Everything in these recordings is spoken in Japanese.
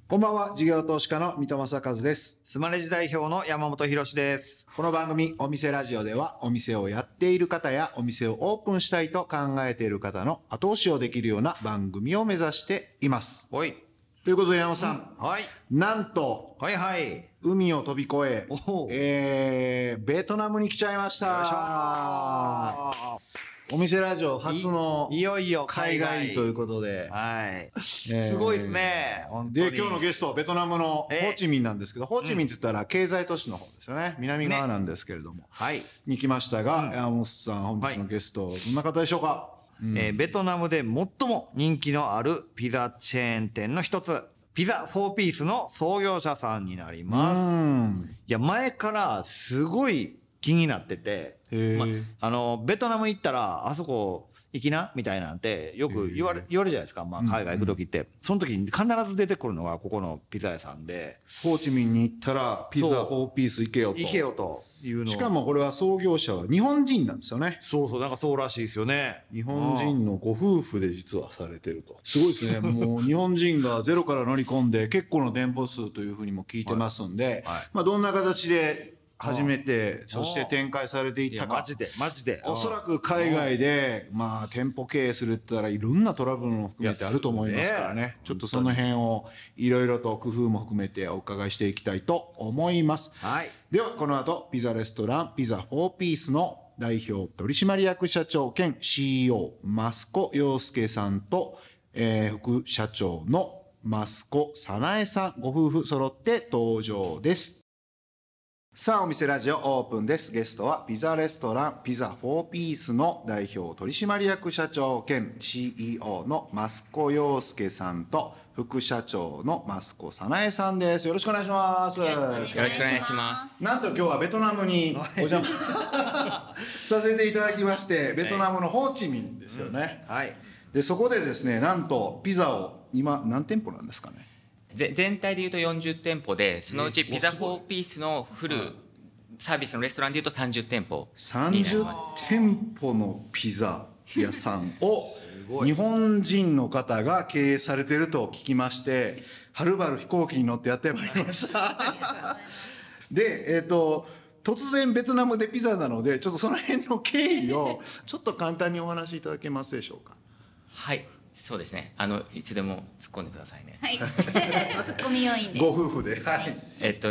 こんばんは、事業投資家の三戸正和です。 スマレジ代表の山本博史です。 この番組、お店ラジオでは、お店をやっている方や、お店をオープンしたいと考えている方の後押しをできるような番組を目指しています。 はい。 ということで、山本さん、 はい。 なんと、 はいはい。 海を飛び越おえ、ベトナムに来ちゃいましよいした。 ょお店ラジオ初のいよいよ海外ということで、 はい。すごいですね。本当で、 に今日のゲストはベトナムのホーチミンなんですけど、ホーチミンって言ったら経済都市の方ですよね。南側なんですけれども。 はい。 に来ましたが、山本さん、本日のゲスト、どんな方でしょうか？ ベトナムで最も人気のあるピザチェーン店の一つ、ピザ4ピースの創業者さんになります。いや、前からすごい気になってて、ベトナム行ったら、あそこ行きなみたいなんてよく言われるじゃないですか。まあ、海外行く時って。その時に必ず出てくるのがここのピザ屋さんで。 ホーチミンに行ったら、ピザ4ピース行けよと。 行けよというの。 しかもこれは創業者は日本人なんですよね。 そうそう、なんかそうらしいですよね。 日本人のご夫婦で実はされてると。すごいですね。もう日本人がゼロから乗り込んで結構の店舗数というふうにも聞いてますんで、まあどんな形で初めて、そして展開されていったか。 マジで。 おそらく海外で、まあ店舗経営するって言ったらいろんなトラブルも含めてあると思いますからね。ちょっとその辺をいろいろと工夫も含めてお伺いしていきたいと思います。 はい。 ではこの後、ピザレストランピザ4ピースの代表取締役社長兼 CEO 増子洋介さんと、副社長の増子早苗さんご夫婦揃って登場です。さあ、お店ラジオオープンです。ゲストはピザレストランピザ4ピースの代表取締役社長兼 CEO の増子洋介さんと副社長の増子早苗さんです。よろしくお願いします。 よろしくお願いします。 なんと今日はベトナムにお邪魔させていただきまして、ベトナムのホーチミンですよね。 はい。 で、そこでですね、なんとピザを今何店舗なんですかね。 全体でいうと40店舗で、そのうちピザ4ピースのフルサービスのレストランでいうと30店舗になります。 30店舗のピザ屋さんを日本人の方が経営されていると聞きまして、はるばる飛行機に乗ってやってまいりましたで、突然ベトナムでピザなので、ちょっとその辺の経緯をちょっと簡単にお話しいただけますでしょうか。 はい、そうですね。いつでも突っ込んでくださいね。 はい。ツッコミ要員で。 ご夫婦で。はい。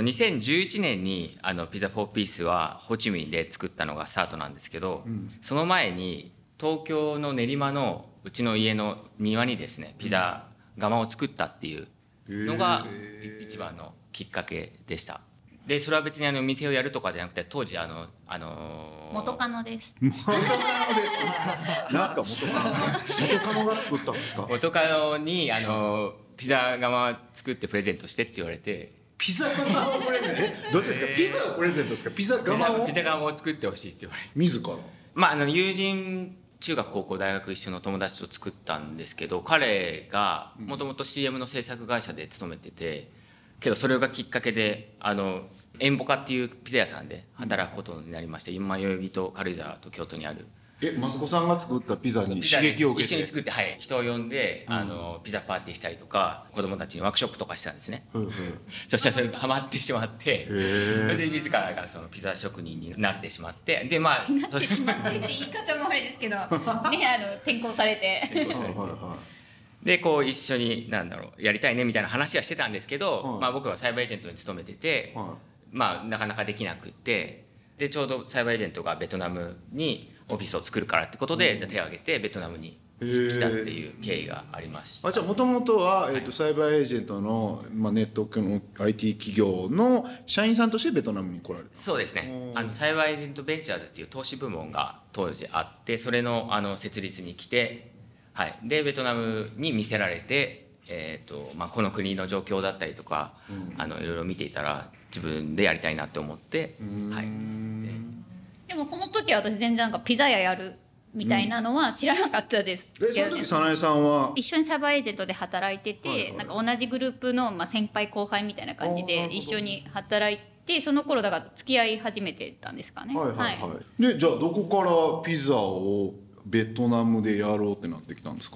2011年にピザ4ピースはホーチミンで作ったのがスタートなんですけど、その前に東京の練馬のうちの家の庭にですね、ピザ窯を作ったっていうのが一番のきっかけでした。で、それは別に店をやるとかじゃなくて、当時元カノです。 元カノです。なんですか、元カノが作ったんですか。 元カノにピザ窯作ってプレゼントしてって言われて。 ピザ窯をプレゼント。どっちですか。ピザをプレゼントですか。ピザ窯を作ってほしいって言われて。 自ら。 まあ友人、中学高校大学一緒の友達と作ったんですけど、彼がもともと CM の制作会社で勤めてて、けどそれがきっかけでエンボカっていうピザ屋さんで働くことになりまして、今代々木と軽井沢と京都にある。 増子さんが作ったピザに刺激を受けて一緒に作って、はい、人を呼んでピザパーティーしたりとか、子供たちにワークショップとかしてたんですね。そしたらそれがハマってしまって、それで自らがそのピザ職人になってしまって、でまあなってしまってって言い方もあれですけどね、転校されてでこう一緒にやりたいねみたいな話はしてたんですけど、まあ僕はサイバーエージェントに勤めてて、まあなかなかできなくって、でちょうどサイバーエージェントがベトナムにオフィスを作るからってことで、じゃあ手を挙げてベトナムに来たっていう経緯がありました。 じゃあもともとは、サイバーエージェントの、ネットの IT 企業の社員さんとしてベトナムに来られた。 そうですね。サイバーエージェントベンチャーズっていう投資部門が当時あって、それの設立に来て、はい、でベトナムに見せられて、この国の状況だったりとか、いろいろ見ていたら自分でやりたいなって思って、はい。 でもその時は私全然なんかピザ屋やるみたいなのは知らなかったです。 その時早苗さんは一緒にサイバーエージェントで働いてて、なんか同じグループの先輩後輩みたいな感じで一緒に働いて、その頃だから付き合い始めてたんですかね。 でじゃあどこからピザをベトナムでやろうってなってきたんですか。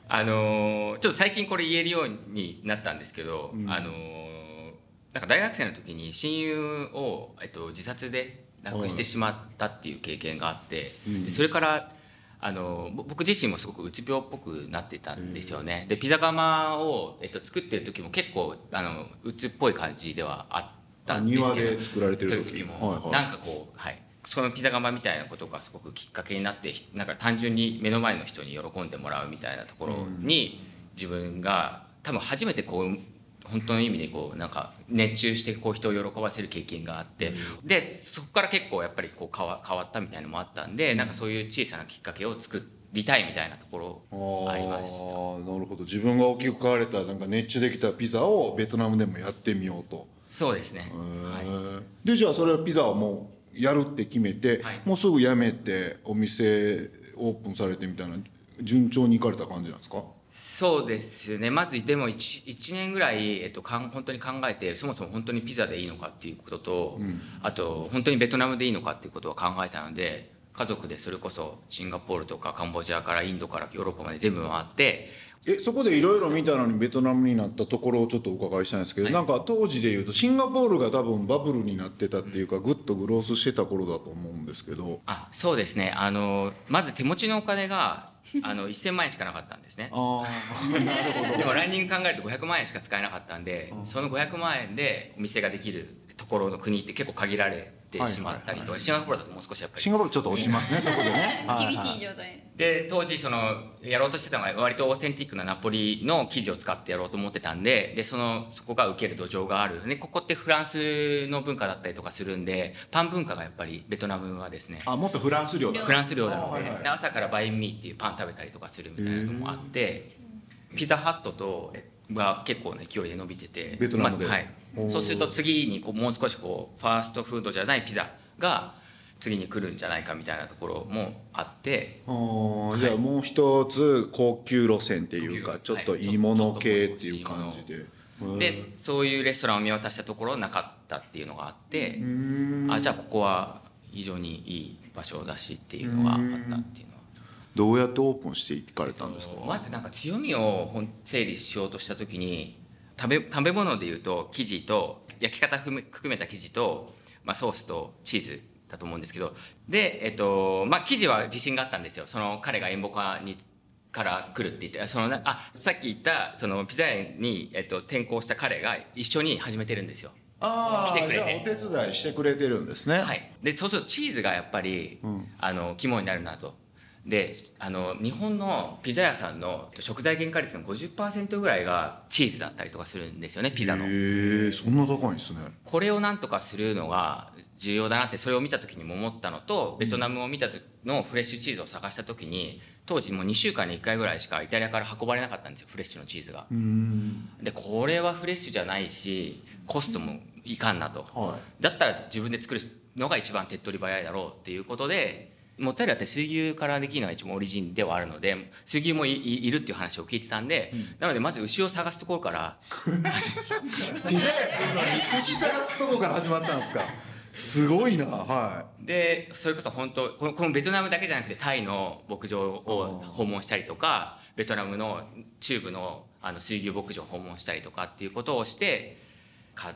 ちょっと最近これ言えるようになったんですけど、なんか大学生の時に親友を、自殺で亡くしてしまったっていう経験があって、でそれから僕自身もすごくうつ病っぽくなってたんですよね。でピザ窯を、作ってる時も結構うつっぽい感じではあったんですけど、 庭で作られてる時も、なんかそのピザ窯みたいなことがすごくきっかけになって、なんか単純に目の前の人に喜んでもらうみたいなところに、自分が多分初めて本当の意味でなんか熱中して人を喜ばせる経験があって、でそこから結構やっぱり変わったみたいなのもあったんで、なんかそういう小さなきっかけを作りたいみたいなところありました。 なるほど。自分が大きく買われたなんか熱中できたピザをベトナムでもやってみようと。 そうですね。 でじゃあそれはピザをもうやるって決めて、もうすぐ辞めてお店オープンされてみたいな順調にいかれた感じなんですか？ そうですね。まずでも 1年ぐらい、本当に考えて、そもそも本当にピザでいいのかっていうことと、あと本当にベトナムでいいのかっていうことを考えたので、家族でそれこそシンガポールとかカンボジアからインドからヨーロッパまで全部回って、 そこでいろいろ見たのにベトナムになったところをちょっとお伺いしたいんですけど、なんか当時でいうとシンガポールが多分バブルになってたっていうか、ぐっとグロースしてた頃だと思うんですけど。 そうですね。まず手持ちのお金が1000万円しかなかったんですね。 なるほど。 でもランニング考えると500万円しか使えなかったんで、その500万円でお店ができるところの国って結構限られてしまったりとか、シンガポールだともう少しやっぱりシンガポールちょっと落ちますねそこでね。 厳しい状態で当時やろうとしてたのが割とオーセンティックなナポリの生地を使ってやろうと思ってたんで、そこが受ける土壌がある。でここってフランスの文化だったりとかするんで、パン文化がやっぱりベトナムはですね、 もっとフランス料だ。 フランス料なので、朝からバインミーっていうパン食べたりとかするみたいなのもあって、ピザハットとは結構の勢いで伸びてて、 ベトナムで、 そうすると次にもう少しファーストフードじゃないピザが次に来るんじゃないかみたいなところもあって、 じゃあもう一つ高級路線っていうか、ちょっといいもの系っていう感じで。 でそういうレストランを見渡したところなかったっていうのがあって、じゃあここは非常にいい場所だしっていうのがあったっていうのは。 どうやってオープンしていかれたんですか？ まずなんか強みを整理しようとした時に、食べ物でいうと生地と焼き方含めた生地と、ソースとチーズだと思うんですけど、で生地は自信があったんですよ。彼がエンボカから来るって言って、さっき言ったピザ屋に、転校した彼が一緒に始めてるんですよ。来てくれて、 じゃあお手伝いしてくれてるんですね。 でそうするとチーズがやっぱり、肝になるなと。で日本のピザ屋さんの食材原価率の 50% ぐらいがチーズだったりとかするんですよね、ピザの。 そんな高いんですね。 これをなんとかするのが重要だなって、それを見た時にも思ったのと、ベトナムを見た時のフレッシュチーズを探した時に、当時もう2週間に1回ぐらいしかイタリアから運ばれなかったんですよ、フレッシュのチーズが。でこれはフレッシュじゃないしコストもいかんなと、だったら自分で作るのが一番手っ取り早いだろうっていうことで、モッツァレラって水牛からできるのが一番オリジンではあるので、水牛もいるっていう話を聞いてたんで、なのでまず牛を探すところからピザ屋するのに牛探すところから始まったんですか？すごいな。 でそれこそ本当このベトナムだけじゃなくて、タイの牧場を訪問したりとか、ベトナムの中部の水牛牧場を訪問したりとかっていうことをして買って、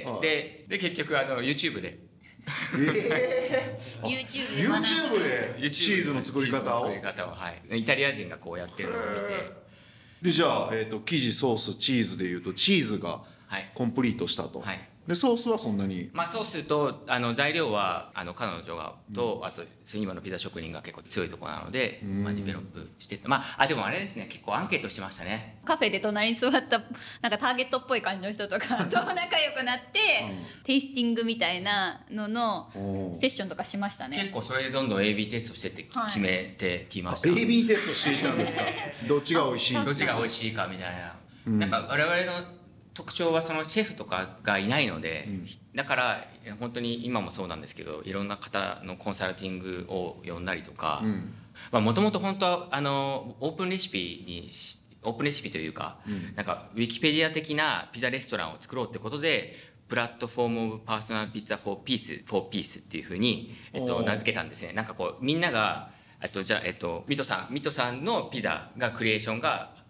で結局YouTube で YouTube でチーズの作り方を、 イタリア人がこうやってるのを見て、 でじゃあ、生地ソースチーズでいうとチーズがコンプリートしたと、でソースはそんなに、 ソースと材料は彼女がと、あと今のピザ職人が結構強いところなので、ディベロップしてでもあれですね、結構アンケートしてましたね。 カフェで隣に座ったなんかターゲットっぽい感じの人とかと仲良くなって、テイスティングみたいなののセッションとかしましたね。 結構それでどんどん AB テストしてって決めてきました。 AB テストしていたんですか？どっちが美味しいどっちが美味しいかみたいな、なんか我々の特徴はそのシェフとかがいないので、だから本当に今もそうなんですけど、いろんな方のコンサルティングを呼んだりとか、もともと本当はオープンレシピというか、なんかウィキペディア的なピザレストランを作ろうってことで、プラットフォームオブパーソナルピッツァフォーピースっていうふうに、名付けたんですね。なんかこうみんながじゃあミトさんのピザがクリエーションが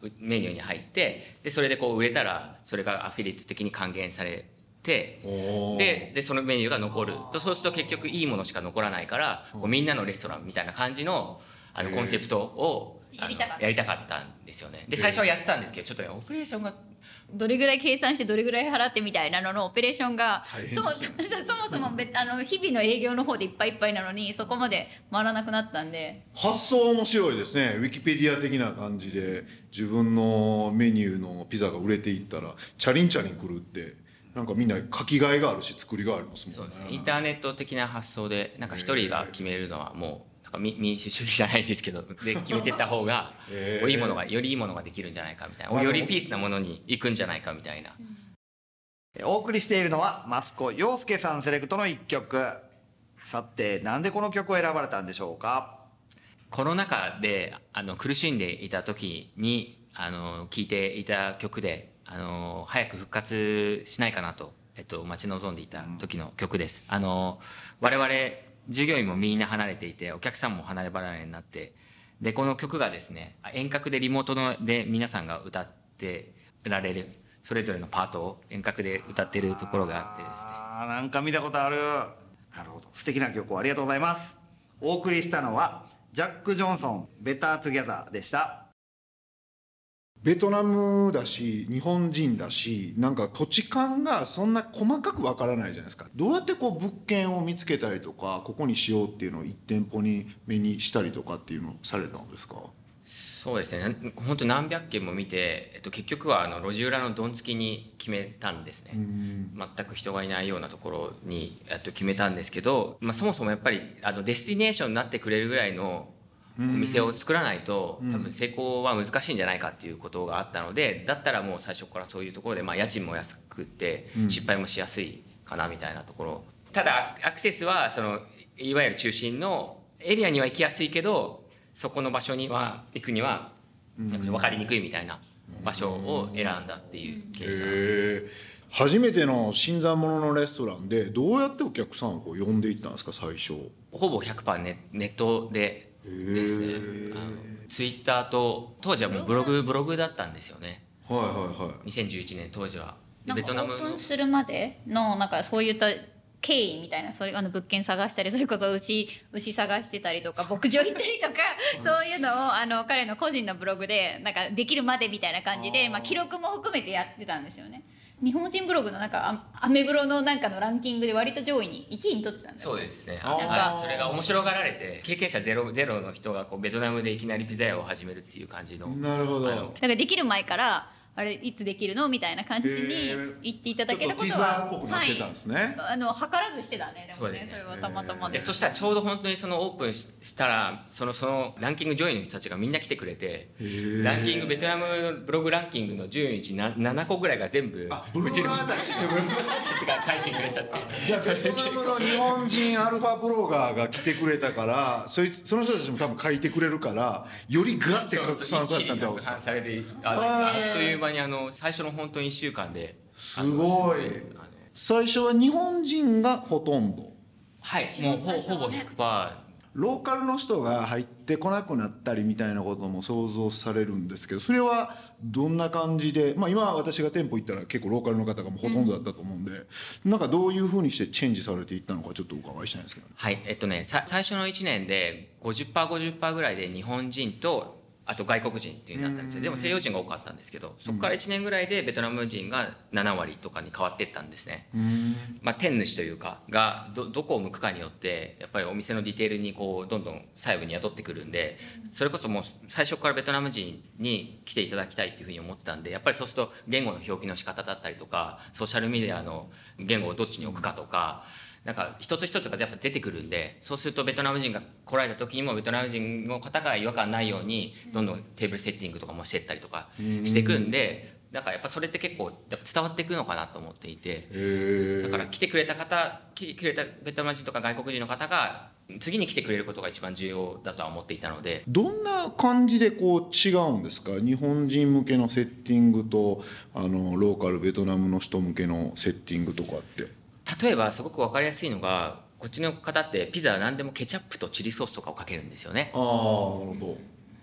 メニューに入って、でそれでこう売れたらそれがアフィリエイト的に還元されて、でそのメニューが残ると、そうすると結局いいものしか残らないから、こうみんなのレストランみたいな感じのコンセプトをやりたかったんですよね。で最初はやってたんですけど、ちょっとねオペレーションがどれぐらい計算してどれぐらい払ってみたいなののオペレーションがそもそも日々の営業の方でいっぱいいっぱいなのに、そこまで回らなくなったんで。 発想面白いですね。ウィキペディア的な感じで自分のメニューのピザが売れていったらチャリンチャリン来るって、なんかみんな書きがいがあるし作りがありますもんね。 そうですね、インターネット的な発想でなんか一人が決めるのはもう民主主義じゃないですけど、で決めてった方がよりいいものができるんじできるんじゃないかみたいな、よりピースなものに行くんじゃないかみたいな。 お送りしているのは益子陽介さんセレクトの一曲。さてなんでこの曲を選ばれたんでしょうか。 コロナ禍で苦しんでいた時に聴いていた曲で、早く復活しないかなと、待ち望んでいた時の曲です。我々従業員もみんな離れていて、お客さんも離れ離れになって、でこの曲がですね、遠隔でリモートで皆さんが歌ってられる、それぞれのパートを遠隔で歌ってるところがあってですね。 なんか見たことある。なるほど、素敵な曲をありがとうございます。お送りしたのはジャック・ジョンソンベター・トゥギャザーでした。 ベトナムだし日本人だし、なんか土地勘がそんな細かくわからないじゃないですか。どうやってこう物件を見つけたりとか、ここにしようっていうのを1店舗に目にしたりとかっていうのをされたんですか。 そうですね、本当何百件も見て、結局は路地裏のどんつきに決めたんですね。全く人がいないようなところに決めたんですけど、そもそもやっぱりデスティネーションになってくれるぐらいのお店を作らないと多分成功は難しいんじゃないかっていうことがあったので、だったらもう最初からそういうところで、家賃も安くって失敗もしやすいかなみたいなところ。ただアクセスはいわゆる中心のエリアには行きやすいけど、そこの場所には行くには分かりにくいみたいな場所を選んだっていう経緯が。 初めての新参者のレストランでどうやってお客さんをこう呼んでいったんですか。最初ほぼ 100% ネットでですね。ツイッターと当時はもうブログだったんですよね。2011年当時はベトナムのオープンするまでのなんかそういった経緯みたいな、そういう物件探したり、それこそ牛探してたりとか牧場行ったりとかそういうのを彼の個人のブログでなんかできるまでみたいな感じで、記録も含めてやってたんですよね。日本人ブログのなんかアメブロのなんかのランキングで割と上位に1位に取ってたんですよ。 そうですね。なんかそれが面白がられて、経験者ゼロの人がこうベトナムでいきなりピザ屋を始めるっていう感じの。 なるほど。 だからできる前からあれいつできるのみたいな感じに言っていただけることは、 ちょっとティザーっぽくなってたんですね。 図らずしてたね。でもね、それはたまたまで。 そしたらちょうど本当にオープンしたらそのランキング上位の人たちがみんな来てくれて、ランキングベトナムブログランキングの順位うち7個ぐらいが全部ブロガーたちが書いてくれたって。 じゃあベトナムの日本人アルファブロガーが来てくれたから、その人たちも多分書いてくれるからよりガッて拡散されたんだろう。 拡散されてあっという間に最初の本当に1週間ですごい。最初は日本人がほとんど。 はい、もうほぼ 100%。 ローカルの人が入ってこなくなったりみたいなことも想像されるんですけど、それはどんな感じで、今私が店舗行ったら結構ローカルの方がもうほとんどだったと思うんで、なんかどういうふうにしてチェンジされていったのかちょっとお伺いしたいんですけど。 はい最初の1年で 50% ぐらいで日本人とあと外国人っていう風になったんですよ。でも西洋人が多かったんですけど、そこから1年ぐらいでベトナム人が7割とかに変わっていったんですね。店主というかがどこを向くかによってやっぱりお店のディテールにこうどんどん細部に宿ってくるんで、それこそもう最初からベトナム人に来ていただきたいっていうふうに思ってたんで、やっぱりそうすると言語の表記の仕方だったりとか、ソーシャルメディアの言語をどっちに置くかとか、なんか一つ一つがやっぱ出てくるんで、そうするとベトナム人が来られた時にもベトナム人の方が違和感ないようにどんどんテーブルセッティングとかもしてったりとかしていくんで、なんかやっぱそれって結構やっぱ伝わっていくのかなと思っていて、だから来てくれたベトナム人とか外国人の方が次に来てくれることが一番重要だとは思っていたので。 どんな感じでこう違うんですか。日本人向けのセッティングとローカルベトナムの人向けのセッティングとかって。 例えばすごく分かりやすいのが、こっちの方ってピザは何でもケチャップとチリソースとかをかけるんですよね。 なるほど。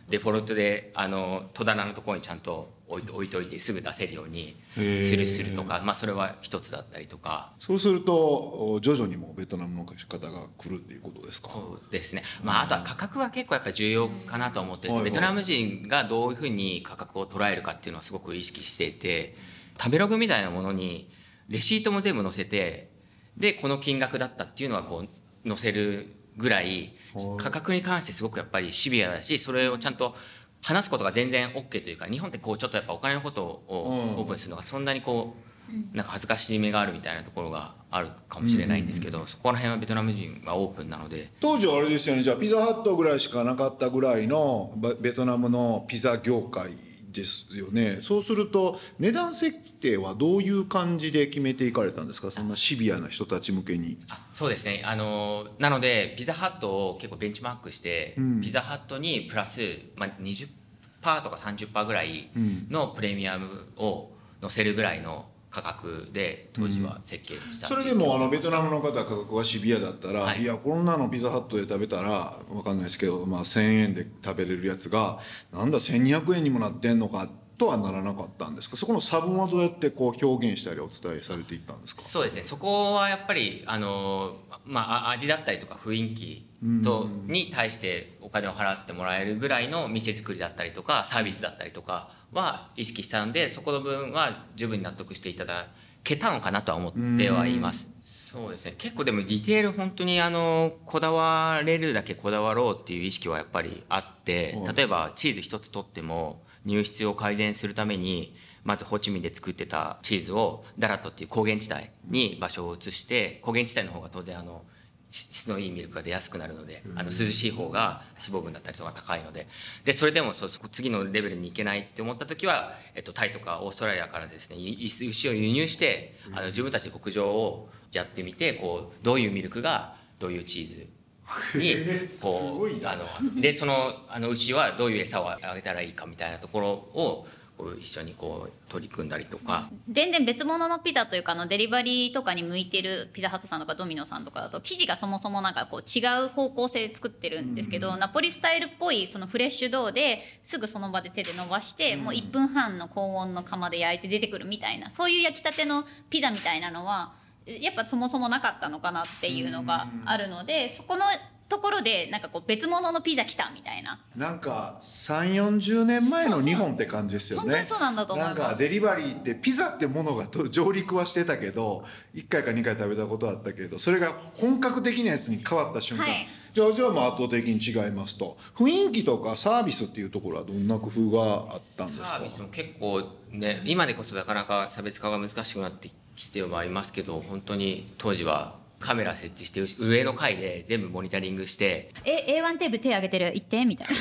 デフォルトで戸棚のところにちゃんと置いといてすぐ出せるようにするとか、それは一つだったりとか。 そうすると徐々にもベトナムの方が来るっていうことですか？ そうですね。あとは価格は結構やっぱり重要かなと思ってて、ベトナム人がどういうふうに価格を捉えるかっていうのはすごく意識していて、食べログみたいなものにレシートも全部載せて、でこの金額だったっていうのはこう載せるぐらい価格に関してすごくやっぱりシビアだし、それをちゃんと話すことが全然 OK というか、日本ってこうちょっとやっぱお金のことをオープンするのがそんなにこうなんか恥ずかしめがあるみたいなところがあるかもしれないんですけど、そこら辺はベトナム人はオープンなので。 当時はあれですよね、じゃあピザハットぐらいしかなかったぐらいのベトナムのピザ業界ですよね。そうすると値段設定はどういう感じで決めていかれたんですか、そんなシビアな人たち向けに。 そうですね、なのでピザハットを結構ベンチマークして、ピザハットにプラス、20%とか30%ぐらいのプレミアムを載せるぐらいの価格で当時は設計した、 それでもベトナムの方は価格がシビアだったら、いやこんなのピザハットで食べたら分かんないですけど、1,000円で食べれるやつがなんだ1,200円にもなってんのかとはならなかったんですか？そこの差分はどうやってこう表現したりお伝えされていったんですか？ そうですね、そこはやっぱり味だったりとか雰囲気に対してお金を払ってもらえるぐらいの店作りだったりとかサービスだったりとかは意識したので、そこの分は十分に納得していただけたのかなとは思ってはいます。そうですね、結構でもディテール本当にこだわれるだけこだわろうっていう意識はやっぱりあって、例えばチーズ一つとっても乳質を改善するためにまずホーチミンで作ってたチーズをダラットっていう高原地帯に場所を移して、高原地帯の方が当然質のいいミルクが出やすくなるので、涼しい方が脂肪分だったりとか高いので、それでも次のレベルに行けないって思った時は、タイとかオーストラリアからですね牛を輸入して自分たちで牧場をやってみて、こうどういうミルクがどういうチーズにこうでその牛はどういう餌をあげたらいいかみたいなところを一緒に取り組んだりとか。 全然別物のピザというかデリバリーとかに向いてるピザハットさんとかドミノさんとかだと生地がそもそもなんか違う方向性で作ってるんですけど、ナポリスタイルっぽいそのフレッシュドーですぐその場で手で伸ばして、もう1分半の高温の窯で焼いて出てくるみたいな、そういう焼きたてのピザみたいなのはやっぱそもそもなかったのかなっていうのがあるので、そこのところでなんか別物のピザ来たみたいな、 なんか30-40年前の日本って感じですよね。 本当にそうなんだと思います。 なんかデリバリーってピザってものが上陸はしてたけど1回か2回食べたことあったけど、それが本格的なやつに変わった瞬間、じゃあもう圧倒的に違いますと。雰囲気とかサービスっていうところはどんな工夫があったんですか？ サービスも結構ね、今でこそなかなか差別化が難しくなってきてはいますけど、本当に当時はカメラ設置して上の階で全部モニタリングして、 A1 テープ手挙げてる行ってみたいな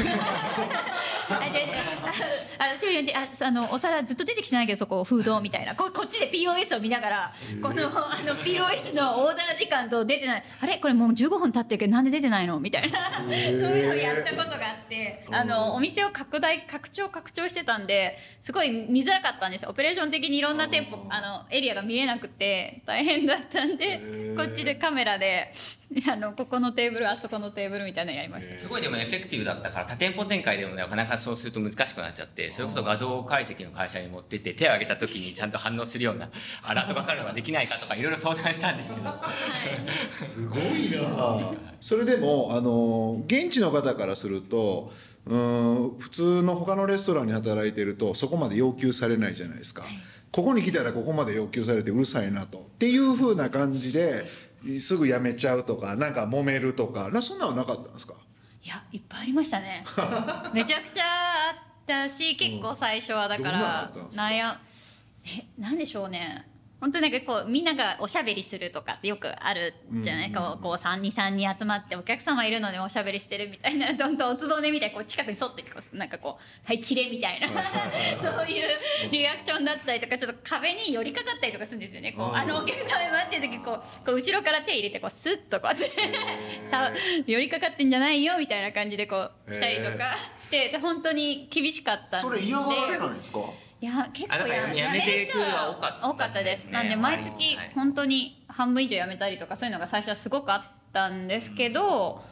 お皿ずっと出てきてないけどそこフードみたいな、こっちで POS を見ながらこのPOS のオーダー時間と出てない、あれこれもう15分経ってるけどなんで出てないのみたいなそういうのをやったことがあって、お店を拡張してたんですごい見づらかったんですよ。オペレーション的にいろんな店舗エリアが見えなくて大変だったんで、こっちでカメラでここのテーブルあそこのテーブルみたいなのやりました。 すごいでもエフェクティブだったから多店舗展開でもなかなかそうすると難しくなっちゃって、それこそ画像解析の会社に持ってって手を挙げた時にちゃんと反応するようなアラートがかかるのができないかとかいろいろ相談したんですけどすごいな。それでも現地の方からすると普通の他のレストランに働いてるとそこまで要求されないじゃないですか。ここに来たらここまで要求されてうるさいなとっていう風な感じですぐ辞めちゃうとか、なんか揉めるとかそんなのなかったんですか？ いやいっぱいありましたねめちゃくちゃあったし、結構最初はだからなんでしょうね、本当になんかみんながおしゃべりするとかってよくあるじゃないか、3人集まってお客様いるのでおしゃべりしてるみたいな、どんどんおつぼねみたいに近くに沿ってなんかはいチレみたいなそういうリアクションだったりとか、ちょっと壁に寄りかかったりとかするんですよね。お客様待ってる時後ろから手入れてスッとこうやって寄りかかってんじゃないよみたいな感じでしたりとかして本当に厳しかったんで。 それ嫌がられないんですか？ いや結構やめていくは多かったです。なんで毎月本当に半分以上やめたりとかそういうのが最初はすごくあったんですけど、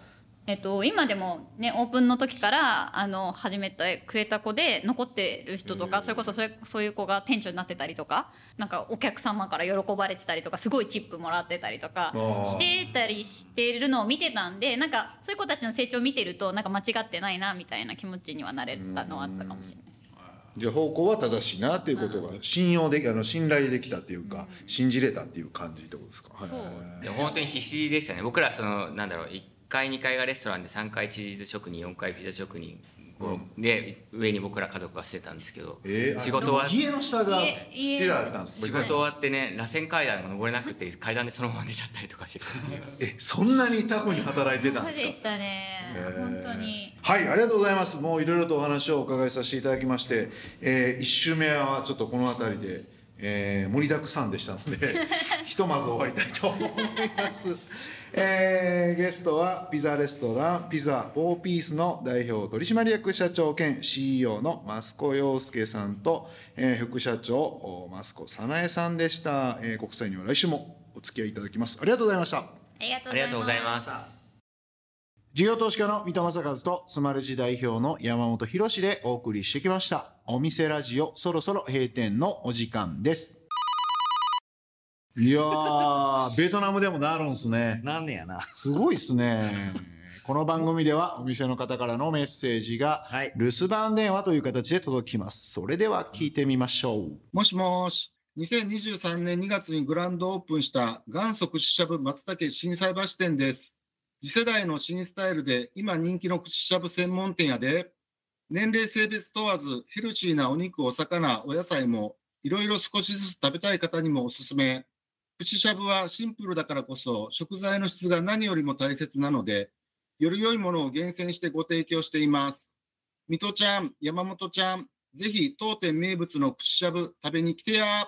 今でもねオープンの時から始めてくれた子で残ってる人とか、それこそそういう子が店長になってたりとか、なんかお客様から喜ばれてたりとか、すごいチップもらってたりとかしてたりしてるのを見てたんで、なんかそういう子たちの成長を見てるとなんか間違ってないなみたいな気持ちにはなれたのはあったかもしれないです。 じゃあ方向は正しいなっていうことが信頼できたっていうか、信じれたっていう感じってことですか。 でも本当に必死でしたね。僕らなんだろう、1階2階がレストランで、3階チーズ職人、4階ピザ職人で、上に僕ら家族がしてたんですけど、仕事は家の下がピザだったんです。 仕事終わってね、螺旋階段が登れなくて階段でそのまま寝ちゃったりとかしてたっていう。 そんなにタフに働いてたんですか。 そうでしたね、本当に。 はい、ありがとうございます。もういろいろとお話をお伺いさせていただきまして、1週目はちょっとこの辺りで、盛りだくさんでしたのでひとまず終わりたいと思います。ゲストはピザレストランピザ4ピースの代表取締役社長兼 CEO の増子洋介さんと、副社長増子早苗さんでした。国際には来週もお付き合いいただきます。ありがとうございました。 ありがとうございます。 事業投資家の三戸正和とスマレジ代表の山本博でお送りしてきましたお店ラジオ、そろそろ閉店のお時間です。いやー、ベトナムでもなるんすね。 なんねやな。 すごいっすね。この番組ではお店の方からのメッセージが留守番電話という形で届きます。それでは聞いてみましょう。 もしもし。2023年2月にグランドオープンした元祖串しゃぶ松茸心斎橋店です。次世代の新スタイルで今人気の串しゃぶ専門店やで、年齢性別問わずヘルシーなお肉、お魚、お野菜もいろいろ少しずつ食べたい方にもおすすめ。串しゃぶはシンプルだからこそ食材の質が何よりも大切なので、より良いものを厳選してご提供しています。水戸ちゃん、山本ちゃん、ぜひ当店名物の串しゃぶ食べに来てや。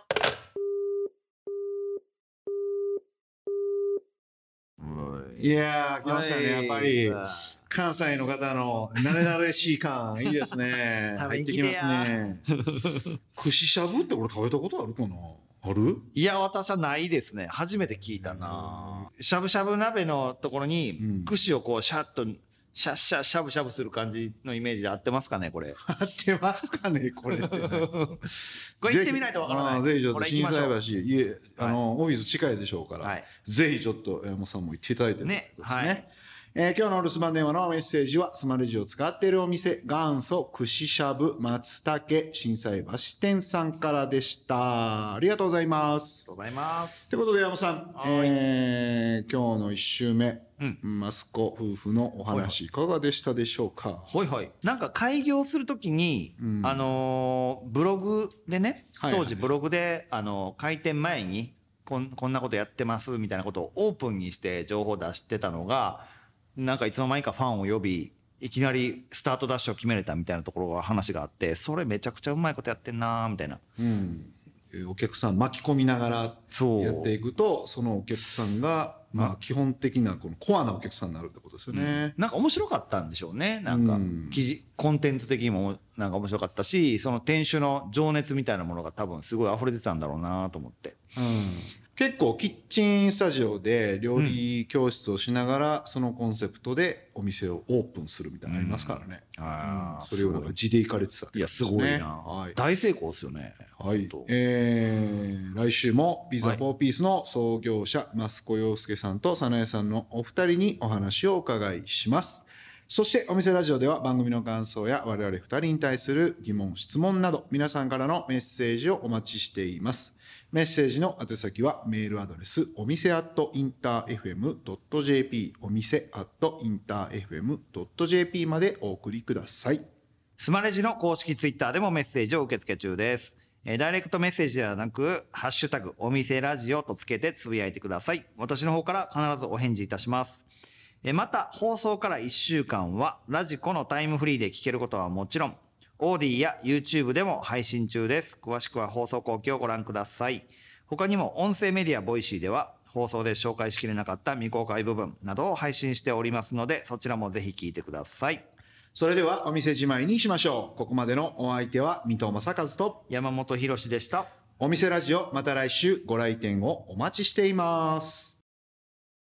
いやー、来ましたね。やっぱり関西の方の慣れ慣れしい感いいですね。入ってきますね。串しゃぶってこれ食べたことあるかな。ある？ いや、私はないですね。初めて聞いたな。しゃぶしゃぶ鍋のところに串をこうシャッとシャッシャッしゃぶしゃぶする感じのイメージで合ってますかね、これ。 合ってますかね、これって。 これ行ってみないとわからない。 ぜひちょっと心斎橋、オフィス近いでしょうから、ぜひちょっと山本さんも行っていただいてね。今日の留守番電話のメッセージはスマレジを使っているお店元祖串しゃぶ松茸心斎橋店さんからでした。ありがとうございます。 ありがとうございます。 ということで山本さん、今日の1週目、益子夫婦のお話いかがでしたでしょうか。 はいはい。なんか開業するときに、ブログでね、当時ブログで開店前にこんなことやってますみたいなことをオープンにして情報を出してたのが、なんかいつの間にかファンを呼び、いきなりスタートダッシュを決めれたみたいなところが話があって、それめちゃくちゃうまいことやってんなーみたいな。 お客さん巻き込みながらやっていくと、そのお客さんが基本的なこのコアなお客さんになるってことですよね。 なんか面白かったんでしょうね。なんかコンテンツ的にもなんか面白かったし、その店主の情熱みたいなものが多分すごい溢れてたんだろうなと思って。 結構キッチンスタジオで料理教室をしながら、そのコンセプトでお店をオープンするみたいなのありますからね。それをなんか地で行かれてた、 いやすごいな、大成功ですよね。 はい。来週もピザ4ピースの創業者益子洋介さんと早苗さんのお二人にお話をお伺いします。そしてお店ラジオでは番組の感想や我々2人に対する疑問質問など皆さんからのメッセージをお待ちしています。メッセージの宛先はメールアドレスお店@interfm.jp お店@interfm.jp までお送りください。 スマレジの公式ツイッターでもメッセージを受け付け中です。ダイレクトメッセージではなくハッシュタグお店ラジオとつけてつぶやいてください。私の方から必ずお返事いたします。また放送から1週間はラジコのタイムフリーで聞けることはもちろんオーディや YouTube でも配信中です。詳しくは放送後期をご覧ください。他にも音声メディアボイシーでは放送で紹介しきれなかった未公開部分などを配信しておりますので、そちらもぜひ聞いてください。 それではお店じまいにしましょう。ここまでのお相手は水戸正和と山本博史でした。 お店ラジオ、また来週ご来店をお待ちしています。